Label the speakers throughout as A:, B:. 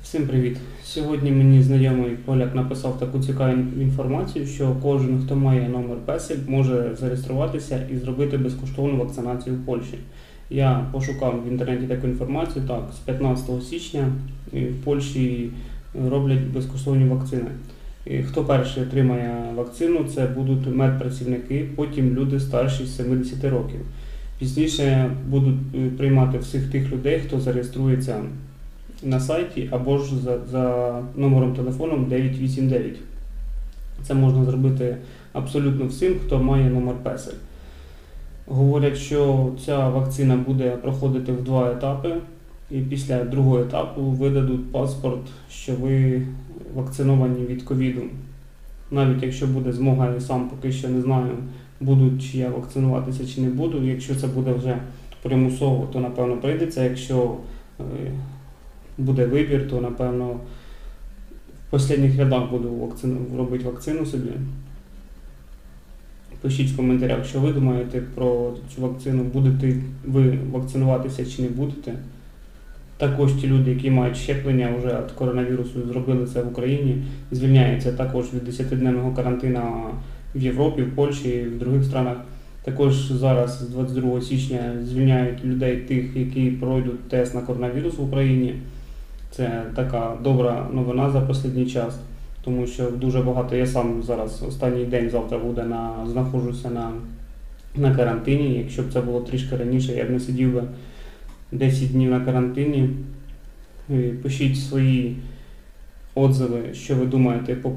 A: Всім привіт! Сьогодні мені знайомий поляк написав таку цікаву інформацію, що кожен, хто має номер PESEL, може зареєструватися і зробити безкоштовну вакцинацію в Польщі. Я пошукав в інтернеті таку інформацію, так, з 15 січня в Польщі роблять безкоштовні вакцини. Хто перший отримає вакцину, це будуть медпрацівники, потім люди старші 70 років. Пізніше будуть приймати всіх тих людей, хто зареєструється на сайті або ж за номером телефону 989. Це можна зробити абсолютно всім, хто має номер PESEL. Говорять, що ця вакцина буде проходити в 2 етапи, і після другого етапу видадуть паспорт, що ви вакциновані від ковіду. Навіть якщо буде змога, я сам поки що не знаю, буду чи я вакцинуватися чи не буду. Якщо це буде вже примусово, то напевно прийдеться. Якщо буде вибір, то напевно в останніх рядах буду робити вакцину собі. Пишіть в коментарях, що ви думаєте про цю вакцину, будете ви вакцинуватися чи не будете. Також ті люди, які мають щеплення вже від коронавірусу, зробили це в Україні, звільняються також від 10-денного карантину в Європі, в Польщі і в інших странах. Також зараз, з 22 січня, звільняють людей тих, які пройдуть тест на коронавірус в Україні. Це така добра новина за останній час, тому що дуже багато, я сам зараз останній день завтра знаходжуся на карантині. Якщо б це було трішки раніше, я б не сидів би 10 днів на карантині. Пишіть свої отзиви, що ви думаєте по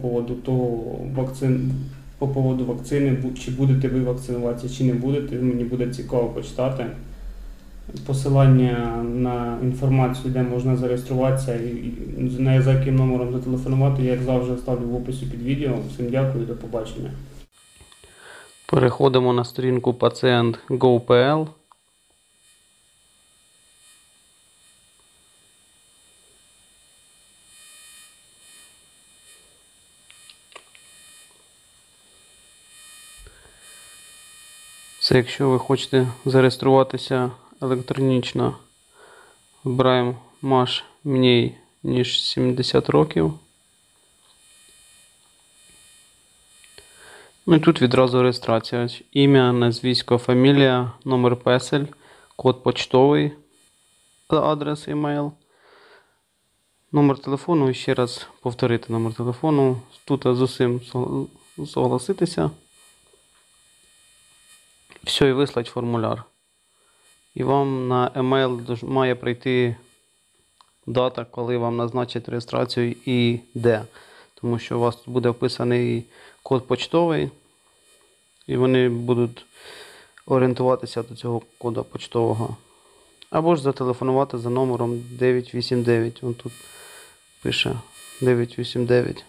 A: поводу вакцини, чи будете ви вакцинуватися, чи не будете. Мені буде цікаво почитати. Посилання на інформацію, де можна зареєструватися і за яким номером зателефонувати, я, як завжди, ставлю в описі під відео. Всім дякую і до побачення.
B: Переходимо на сторінку pacient.go.pl. Це якщо ви хочете зареєструватися електронічно, вибираємо МАШ мniej ніж 70 років. Ну і тут відразу реєстрація. Ім'я, назвісько, фамілія, номер PESEL, код почтовий, адрес email, номер телефону і ще раз повторити номер телефону. Тут з усім согласитися. Все, і вислати формуляр. І вам на емейл має прийти дата, коли вам назначать реєстрацію і де. Тому що у вас тут буде вписаний код почтовий, і вони будуть орієнтуватися до цього коду почтового. Або ж зателефонувати за номером 989. Вон тут пише 989.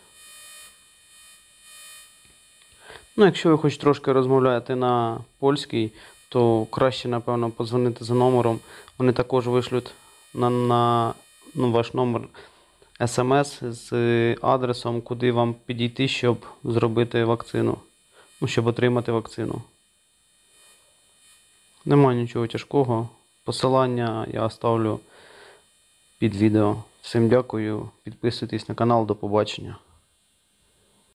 B: Ну, якщо ви хоч трошки розмовляєте на польській, то краще, напевно, подзвонити за номером. Вони також вишлють на ваш номер смс з адресом, куди вам підійти, щоб зробити вакцину. Ну, щоб отримати вакцину. Немає нічого тяжкого. Посилання я оставлю під відео. Всім дякую. Підписуйтесь на канал. До побачення.